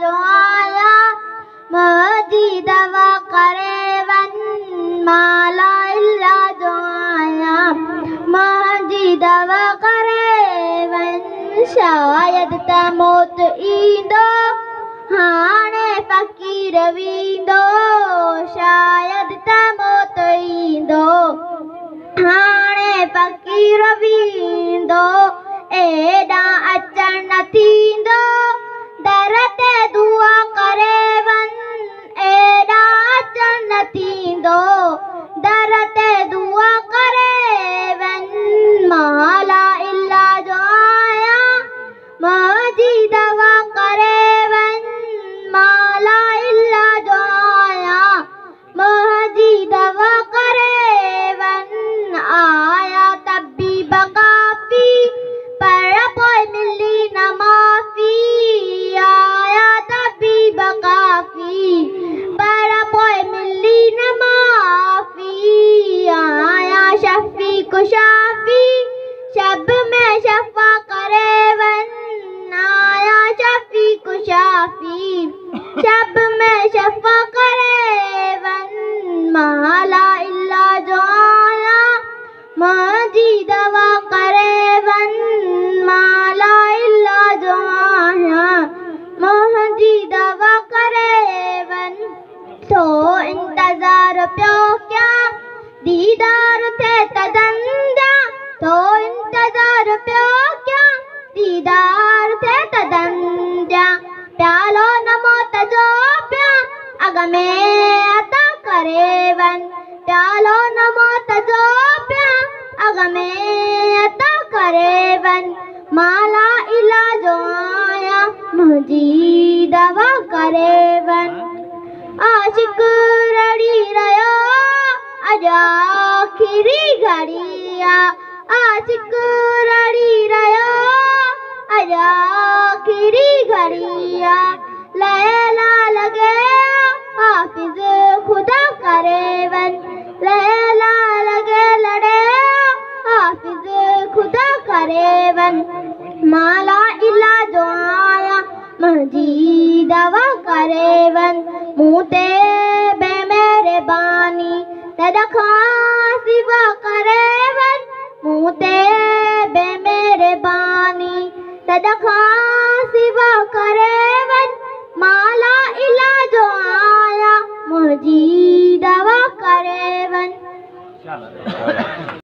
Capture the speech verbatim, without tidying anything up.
जो आया मुंहिंजी दवा करे वन माला इल्ला जो आया मुंहिंजी दवा करे वन शायद त मौत ईंदो हाणे फ़क़ीर वींदो शायद त मौत ईंदो हाणे फ़क़ीर वींदो एॾा अचण न थींदो दर ते दुआ करे वन एॾा अचण न थींदो दर ते दुआ करे वन माला इल्ला जो आया मुंहिंजी दवा करे वन माला इल्ला जो आया मुंहिंजी दवा करे वन आया तबीब काफ़ी पर पोइ मिली न माफ़ी आया तबीब काफ़ी पर पोइ मिली न माफ़ी आया शफ़ीक शाफ़ी शब में शफ़ा करे वन आया शफ़ीक शाफ़ी शब में शफ़ा करे वन माला इल्ला जो आया मुंहिंजी दवा करे वन माला इल्ला जो आया मुंहिंजी दवा करे वन तो इंतज़ार पियो कयां दीदार थे तदंदा तो इंतज़ार पियो कयां दीदार थे तदंदा प्यालो न मौत जो पिया अॻ में अता करे वन प्यालो न मौत जो पिया अॻ में अता करे वन माला इल्ला जो आया मुंहिंजी दवा करे वन आशिक़ रड़ी रहियो अॼु आख़िरी घड़ी आहे आशिक़ रड़ी रहियो अॼु आख़िरी घड़ी आहे लैला लॻे हाफ़िज़ ख़ुदा करे वन लैला लॻे लड़े हाफ़िज़ ख़ुदा करे वन माला इल्ला जो आया मुंहिंजी दवा करे वन मूं ते बेमेहरबानी तॾ खां सिवा करे वन मूं ते बेमेहरबानी तॾ खां सिवा करे वन माला इल्ला जो आया मुंहिंजी दवा करे वन।